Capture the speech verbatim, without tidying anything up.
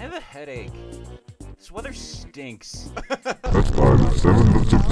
have a headache. This weather stinks. That's five, seven, let's go.